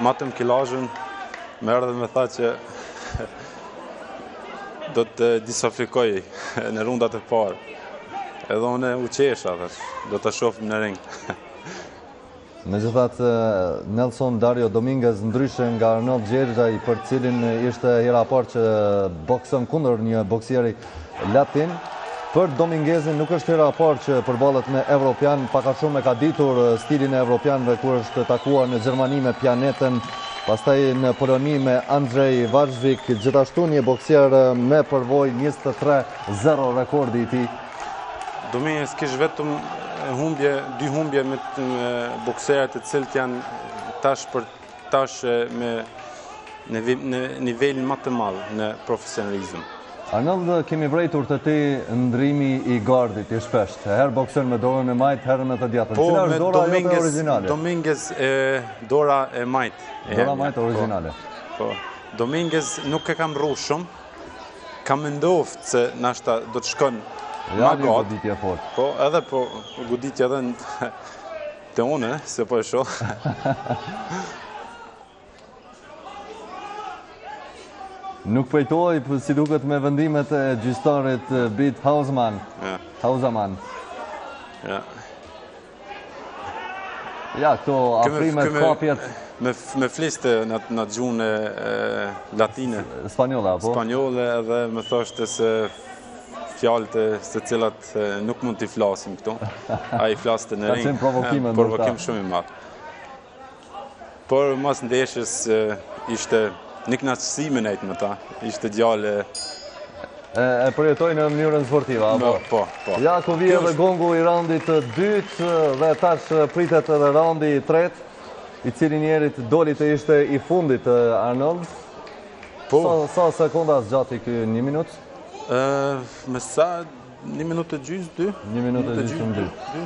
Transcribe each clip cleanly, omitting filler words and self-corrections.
matëm kilazhën, më erdhe me tha që do të disafrikoj në rundat e parë. Edhe unë u qesha, do të shofim në ring. Megjithatë, Nelson Dario Dominguez ndryshe nga Arnold Gjergjaj, për cilin ishte hera parë që bokson kundër një boksieri latin, për Dominguezin nuk është hera parë që përballet me evropian, paka shumë e ka ditur stilin e evropianëve kur është takuar në Gjermani me Pianeten, pastaj në Poloni me Andrzej Wajcik, gjithashtu një boksier me përvojë 23-0 rekordi i tij. Dominguez kish vetëm dy humbje me bokserët e cilët janë tash me në nivelin më të madh në profesionalizëm. Arnold, kemi vrejtur të ti ndrimi i gardit i shpesht. Herë boksen me dorën e majt, herë me të djatën. Cila është dora jote originale? Dominguez dora e majt. Dora majt originale. Dominguez nuk e kam rru shumë. Kam mendovë se nashta do të shkon ja një goditje fort. Po, edhe po, goditje edhe të une, se po e shoh. Nuk pejtoj, si duket me vendimet e gjyqtarit Brit Hausaman. Ja, këto afrimet, kapjet. Me fliste në gjuhën latine. Spanjolle, apo? Spanjolle, edhe me thoshte se fjalët se cilat nuk mund t'i flasim këto. A i flaste në ring. Provokim shumë i madh. Por mas ndeshjes ishte një knaqësi me nejtë me ta, ishte djale... E përjetoj në mënyrën sportiva, apo? Po. Ja, ku vije dhe gongu i raundit dytë dhe tash pritet edhe raundi i tretë, i cili njerit doli të ishte i fundit, Arnold. Sa sekonda zgjati ky 1 minutë? Me sa 1 minutë e gjysmë, 2? 1 minutë e gjysmë 2.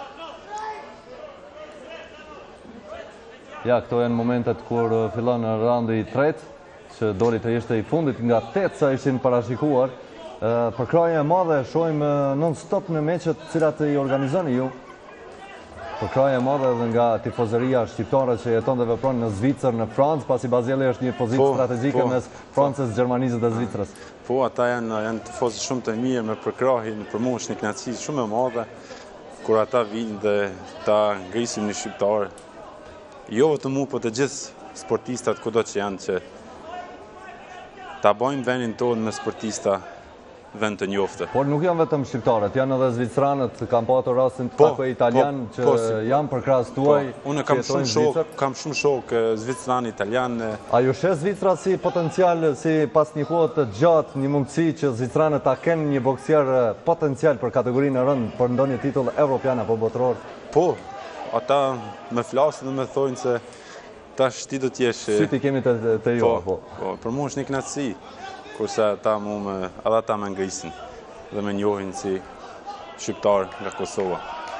Ja, këto janë momentet kur fillon raundi i tretë, që doli të ishte i fundit nga 8 sa ishin parashikuar. Për krahje e madhe shohim non-stop në meqet cilat i organizoni ju. Për krahje e madhe edhe nga tifozëria shqiptare që jeton dhe vepron në Zvicër, në Francë, pasi Bazeli është një pozitë strategjike mes Francës, Gjermanisë dhe Zvicrës. Po, ata janë tifozë shumë të mirë me përkrahjen, për mua është një kënaqësi shumë e madhe kur ata vinë dhe ta ngrisin një shqiptar. Jo vetëm mu, po të gjithë sportistat kudo që janë që ta bojnë vendin tonë me sportista vend të njoftë. Por nuk janë vetëm shqiptarët, janë edhe zvicranët, kam patur rastin të takoj italian që janë për krahas tuaj. Unë kam shumë shok zvicran, italian. A ju shes Zvicra si potencial, si pas një kohë të gjatë, një mundësi që zvicranët ta kenë një boksier potencial për kategorinë e rëndë për ndonjë titull evropian apo botror? Po, ata me flasin dhe me thojnë se tash ti do t'jesh... Si ti kemi të ju, apo? Po, për mu është një kënaqësi, kurse ata me ngrisin dhe me njohin si shqiptar nga Kosova.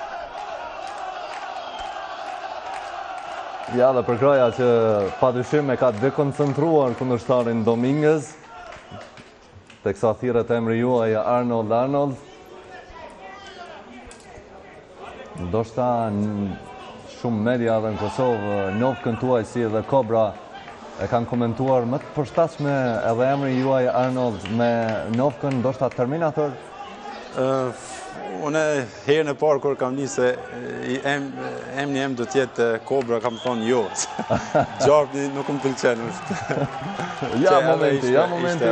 Ja, dhe për kraja që padyshim e ka dekoncentruar kundërshtarin Dominguez, teksa thirret emri juaj Arnold. Ndoshta shumë media dhe në Kosovë, Novkën tuaj si edhe Kobra, e kanë komentuar më të përshtatshme edhe emri juaj Arnold me Novkën, ndoshta Terminator? Unë herën e parë kur kam nisë emri do t'jetë Kobra, kam thonë jo. Gjarpni nuk më pëlqen. Ja momenti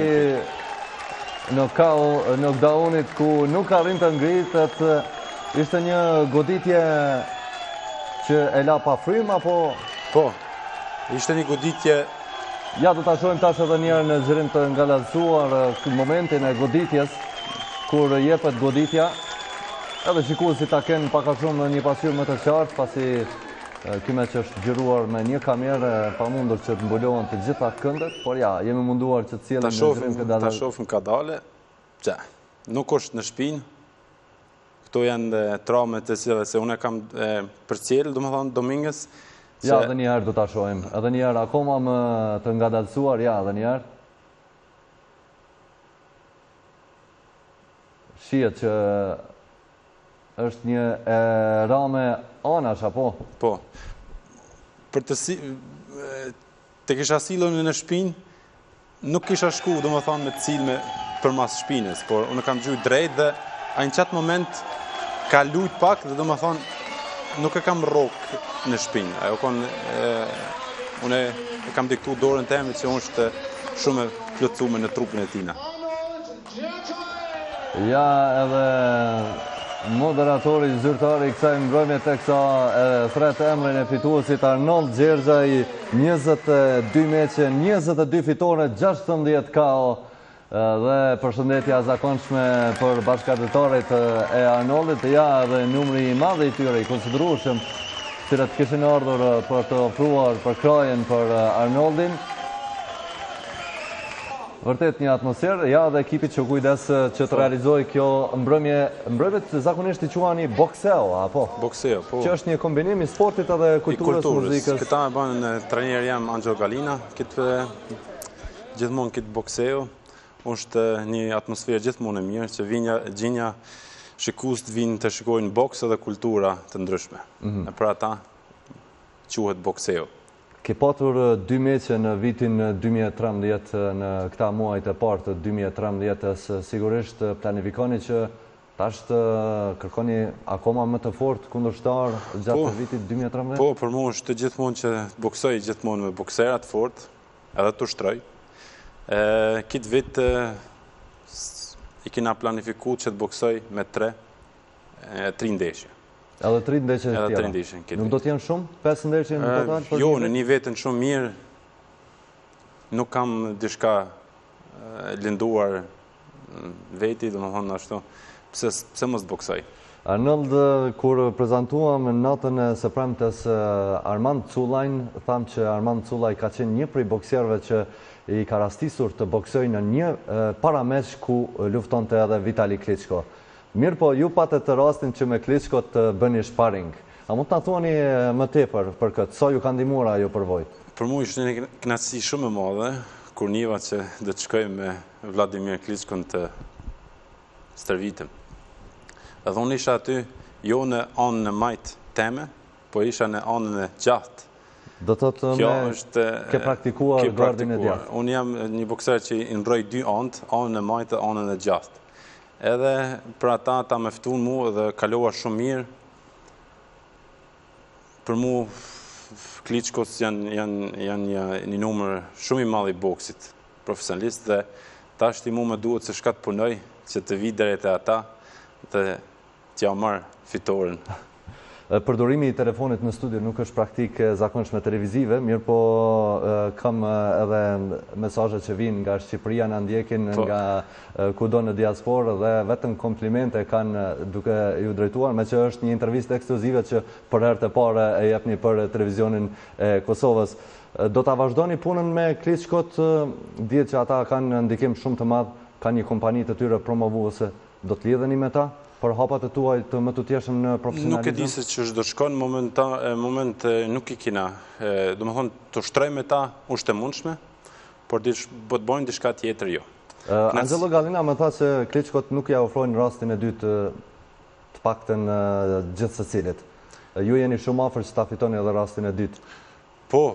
i knockdownit ku nuk arrin të ngritet, ishte një goditje që e la pa frym, apo? Po, ishte një goditje... Ja, do ta shohim tash edhe njerë në zhërim të ngalazuar momentin e goditjes, kur jepet goditja, edhe shikuesi ta kenë paka shumë në një pasqyrë më të qartë, pasi ky meç është gjiruar me një kamerë, pa mundur që të mbulohen të gjitha këndet, por ja, jemi munduar që të cilën në zhërim këtë dalë. Ta shofim ka dale, që nuk është në shpinë, këto janë traumet e cilat se unë kam përcjell, domethënë Dominguez. Ja, edhe një herë do ta shohim. Edhe një herë akoma më të ngadalësuar, ja, edhe një herë. Shihet që është një rame anash, apo? Po. të kisha silën në shpinë, nuk kisha shku, do më thonë, me të cilë për mas shpinës, por unë kam gjujt drejt dhe a në qatë moment ka lujt pak dhe do më thonë, nuk e kam rok në shpinë. Ajo konë, unë e kam diktu dorën teme që unë është shumë e plotësume në trupin e tina. Ja, edhe moderatori zyrtari i kësaj mbrëmje të kësa thret emrin e fituesit Arnold Gjergjaj, 22 meqe, 22 fitore, 16 KO dhe përshëndetja zakonshme për bashkëdhëtarit e Arnoldit, ja edhe numri i madh i tyre i konsiderueshëm, cilët kishin ardhur për të ofruar për krajen për Arnoldin. Vërtet një atmosferë, ja dhe ekipit që kujdes që të realizoj kjo mbrëmje. Mbrëmjet zakonisht i quani bokseo, apo? Bokseo, po. Që është një kombinim i sportit edhe kulturës, muzikës. Këta e banë në trajner jam Angelo Galina, gjithmonë këtë bokseo. është një atmosferë gjithmonë e mirë, që gjinja shikust vinë të shikojnë boks edhe kultura të ndryshme. E për ata quhet bokseo. Ke patur 2 meqe në vitin 2013, në këta muajt e partë të 2013, sigurisht planifikoni që tash të kërkoni akoma më të fort kundërshtar gjatë vitit 2013? Po, për mu është gjithmonë që boksoj gjithmonë me bokserat fort, edhe të shtroj. Kitë vit i kina planifiku që të boksoj me 3 ndeshje. Edhe 3 ndeshje tjera. Nuk do t'jenë shumë? 5 ndeshje në total? Jo, në një vetën shumë mirë, nuk kam dishka linduar veti, dhe më thonë ashtu, pse mos boksoj. Arnold, kur prezentuam në natën e së premtes Armand Cullajn, tham që Armand Cullaj ka qenë një prej boksierëve që i ka rastisur të boksoj në një paramesh ku luftonte edhe Vitali Klitschko. Mirë po, ju patet të rastin që me Klitschko të bëni sparring. A mund të thuani më tepër për këtë? Sa ju ka ndihmuar ajo përvojë? Për mu ishte një kënaqësi shumë e madhe, kur njiva që do të shkoj me Vladimir Klitschkon të stërvitem. Edhe unë isha aty, jo në anën e majtë teme, po isha në anën e gjatë. Do të të me ke praktikuar gardin e djathtë. Unë jam një bokser që i ndroj 2 anët, anën e majtë dhe anën e gjatë. Edhe për ata ta me ftun mu dhe kalova shumë mirë. Për mu, Klitschkos janë një numër shumë i madh i boksit profesionalist dhe ta është i mu me duhet se shka të punoj që të vi deri te ata dhe t'ja marr fitoren. Përdorimi i telefonit në studio nuk është praktikë zakonshme televizive, mirë po kam edhe mesazhe që vinë nga Shqipëria në ndjekin nga kudo në diasporë dhe vetëm komplimente kanë duke ju drejtuar, me që është një intervistë ekskluzive që për herë të parë e jepni për televizionin e Kosovës. Do ta vazhdoni punën me Klitschkot, dihet që ata kanë ndikim shumë të madh, kanë një kompani të tyre promovuese, do të lidheni me ta? Për hapat e tuaj të më të tjeshëm në profesionalizëm? Nuk e di se që është do shkon, moment nuk i kina. Do më thonë, të shtroj me ta është e mundshme, por do të bojnë diçka tjetër jo. Angelo Galina më tha se Klitschkot nuk ja ofrojnë rastin e dytë të paktën gjithë secilit. Ju jeni shumë afër që ta fitoni edhe rastin e dytë. Po,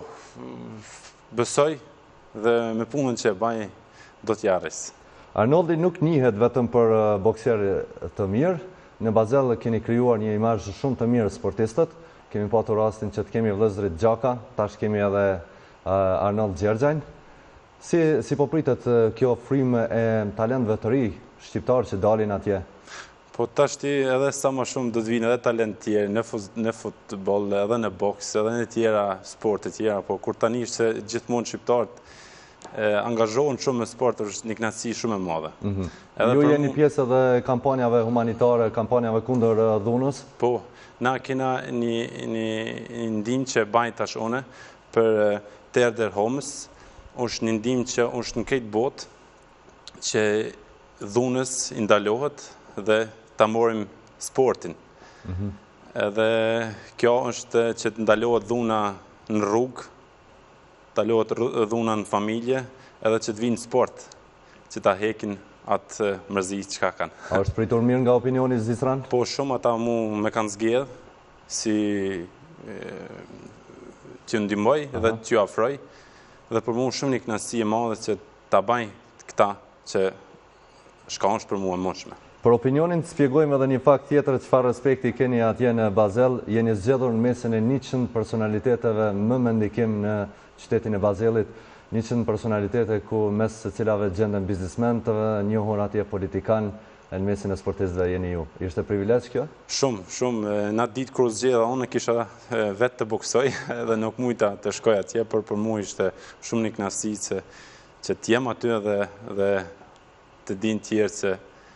besoj dhe me punën që e baj do t'jarris. Arnoldi nuk njihet vetëm për boksier të mirë. Në Bazell keni krijuar një imazh shumë të mirë sportistët. Kemi patur rastin që të kemi vëllezërit Gjaka, tash kemi edhe Arnold Gjergjajn. Si po pritet kjo frymë e talentëve të ri shqiptar që dalin atje? Po tash edhe sa më shumë do të vinë edhe talent tjerë në futboll, edhe në boks, edhe në tjera sporte tjera, po kur tani se gjithmonë shqiptarët angazhohen shumë me sport, është një kënaqësi shumë e madhe. Ju jeni pjesë edhe kampanjave humanitare, kampanjave kundër dhunës? Po, na kena një ndihmë që bajnë tash une për Terre der Homes, është një ndihmë që është në këtë botë që dhunës i ndalohet dhe ta morim sportin. Edhe kjo është që të ndalohet dhuna në rrugë, ndalohet dhuna në familje, edhe që të vinë sport, që ta hekin atë mërzi që ka kanë. A është pritur mirë nga opinioni Zisran? Po, shumë ata mu me kanë zgjedh, si që ndimoj dhe që afroj, Dhe për mua shumë një kënaqësi e madhe që ta baj këta që shka është për mua e mundshme. Për opinionin të spjegojmë edhe një fakt tjetër çfarë respekti keni atje në Basel, jeni zgjedhur në mesin e 100 personaliteteve më me ndikim në qytetin e Baselit, 100 personalitete ku mes se cilave gjenden biznesmen të njohur atje politikan, në mesin e sportistëve jeni ju. Ishte privilegj kjo? Shumë. Në atë ditë kur zgjedha unë kisha vetë të boksoj dhe nuk mujta të shkoj atje, për mua ishte shumë një kënaqësi që t'jem aty dhe të din tjerë që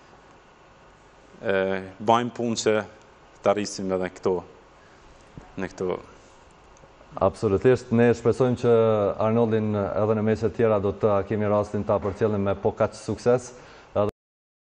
bajmë punë që të arrisim edhe në këto. Absolutisht, ne shpresojmë që Arnoldin edhe në meset tjera do të kemi rastin ta përcjellim me po kaq sukses.